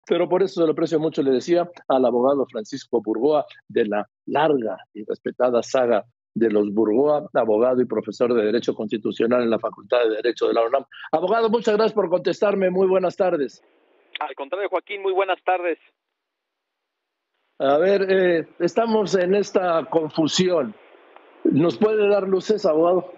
pero por eso se lo aprecio mucho, le decía al abogado Francisco Burgoa, de la larga y respetada saga de los Burgoa, abogado y profesor de Derecho Constitucional en la Facultad de Derecho de la UNAM. Abogado, muchas gracias por contestarme. Muy buenas tardes. Al contrario, Joaquín, muy buenas tardes. A ver, estamos en esta confusión. ¿Nos puede dar luces, abogado?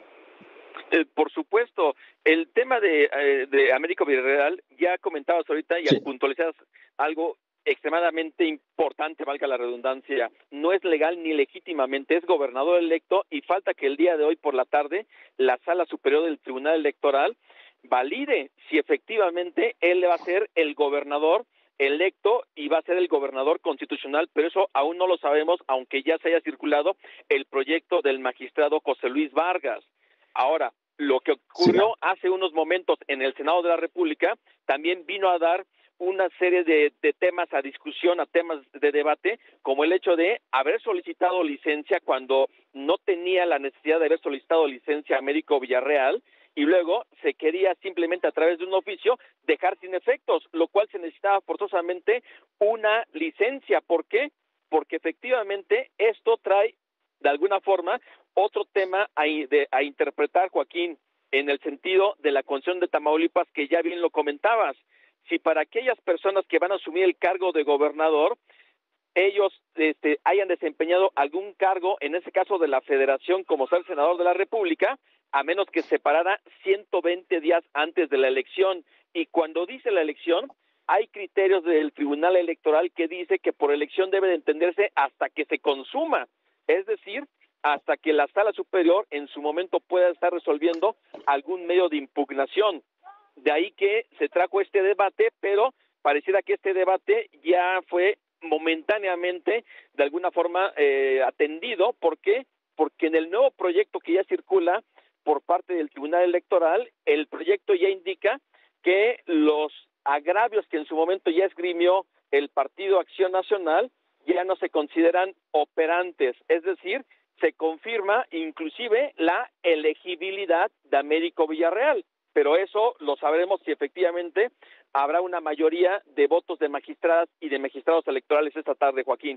Por supuesto, el tema de Américo Villarreal, ya comentabas ahorita y Sí. puntualizas algo extremadamente importante, valga la redundancia. No es legal ni legítimamente, es gobernador electo y falta que el día de hoy por la tarde la Sala Superior del Tribunal Electoral valide si efectivamente él va a ser el gobernador electo y va a ser el gobernador constitucional, pero eso aún no lo sabemos, aunque ya se haya circulado el proyecto del magistrado José Luis Vargas. Ahora, lo que ocurrió hace unos momentos en el Senado de la República también vino a dar una serie de temas a discusión, a temas de debate, como el hecho de haber solicitado licencia cuando no tenía la necesidad de haber solicitado licencia a Américo Villarreal, y luego se quería simplemente a través de un oficio dejar sin efectos, lo cual se necesitaba forzosamente una licencia. ¿Por qué? Porque efectivamente esto trae de alguna forma otro tema a interpretar, Joaquín, en el sentido de la Constitución de Tamaulipas, que ya bien lo comentabas. Si para aquellas personas que van a asumir el cargo de gobernador, ellos hayan desempeñado algún cargo, en ese caso de la Federación, como ser senador de la República, a menos que se parara 120 días antes de la elección. Y cuando dice la elección, hay criterios del Tribunal Electoral que dice que por elección debe de entenderse hasta que se consuma, es decir, hasta que la Sala Superior en su momento pueda estar resolviendo algún medio de impugnación. De ahí que se trajo este debate, pero pareciera que este debate ya fue momentáneamente de alguna forma atendido. ¿Por qué? Porque en el nuevo proyecto que ya circula por parte del Tribunal Electoral, el proyecto ya indica que los agravios que en su momento ya esgrimió el Partido Acción Nacional ya no se consideran operantes, es decir, se confirma inclusive la elegibilidad de Américo Villarreal, pero eso lo sabremos si efectivamente habrá una mayoría de votos de magistradas y de magistrados electorales esta tarde, Joaquín.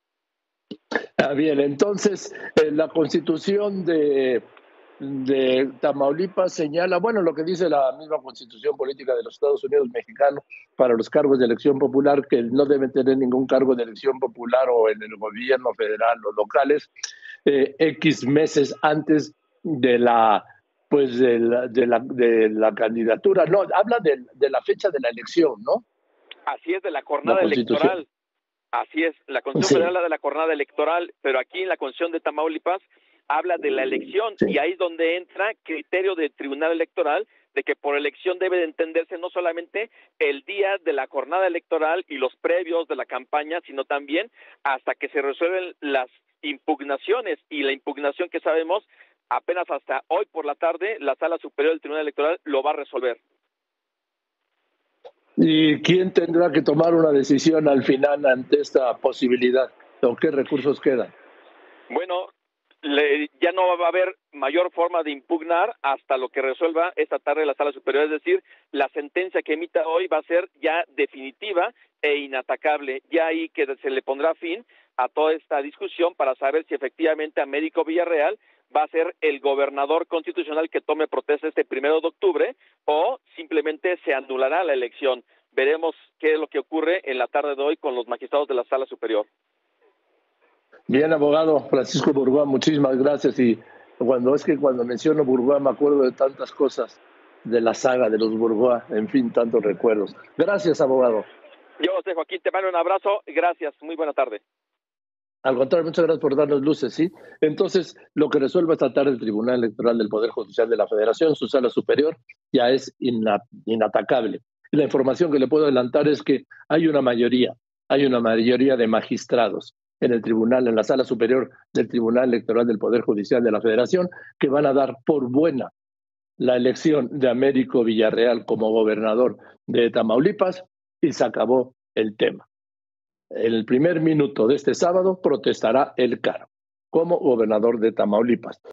Bien, entonces la Constitución de Tamaulipas señala, bueno, lo que dice la misma Constitución Política de los Estados Unidos Mexicanos para los cargos de elección popular, que no deben tener ningún cargo de elección popular o en el gobierno federal o locales, X meses antes de la candidatura. No, habla de la fecha de la elección, ¿no? Así es, de la jornada electoral. Así es, la Constitución Federal habla de la jornada electoral, pero aquí en la Constitución de Tamaulipas habla de la elección, y ahí es donde entra criterio del Tribunal Electoral de que por elección debe de entenderse no solamente el día de la jornada electoral y los previos de la campaña, sino también hasta que se resuelven las impugnaciones, y la impugnación que sabemos apenas hasta hoy por la tarde la Sala Superior del Tribunal Electoral lo va a resolver. ¿Y quién tendrá que tomar una decisión al final ante esta posibilidad? ¿O qué recursos quedan? Bueno, ya no va a haber mayor forma de impugnar hasta lo que resuelva esta tarde la Sala Superior, es decir, la sentencia que emita hoy va a ser ya definitiva e inatacable, ya ahí que se le pondrá fin a toda esta discusión para saber si efectivamente Américo Villarreal va a ser el gobernador constitucional que tome protesta este 1 de octubre o simplemente se anulará la elección. Veremos qué es lo que ocurre en la tarde de hoy con los magistrados de la Sala Superior. Bien, abogado Francisco Burgoa, muchísimas gracias. Y cuando menciono Burgoa me acuerdo de tantas cosas de la saga de los Burgoa, en fin, tantos recuerdos. Gracias, abogado. Yo, José Joaquín, te mando un abrazo. Gracias. Muy buena tarde. Al contrario, muchas gracias por darnos luces, ¿sí? Entonces, lo que resuelva esta tarde el Tribunal Electoral del Poder Judicial de la Federación, su Sala Superior, ya es inatacable. La información que le puedo adelantar es que hay una mayoría de magistrados en el tribunal, en la Sala Superior del Tribunal Electoral del Poder Judicial de la Federación, que van a dar por buena la elección de Américo Villarreal como gobernador de Tamaulipas, y se acabó el tema. En el primer minuto de este sábado protestará el cargo como gobernador de Tamaulipas.